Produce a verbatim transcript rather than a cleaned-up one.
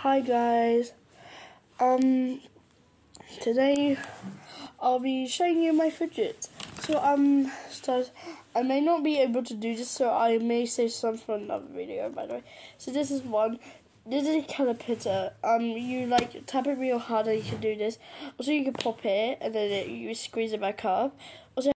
Hi guys, um, today I'll be showing you my fidgets. So um, so I may not be able to do this, so I may save some for another video. By the way, so this is one. This is a caliper. Um, you like tap it real hard, and you can do this. Also, you can pop it, and then it, you squeeze it back up. Also,